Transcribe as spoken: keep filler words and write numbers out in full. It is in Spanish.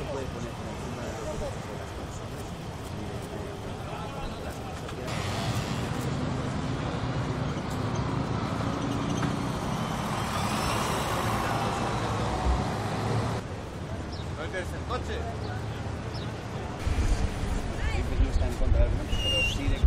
se puede poner por encima de los derechos de las personas y de, de, de las sociedades. ¿No es el coche? No está en contra del argumento, pero sí de...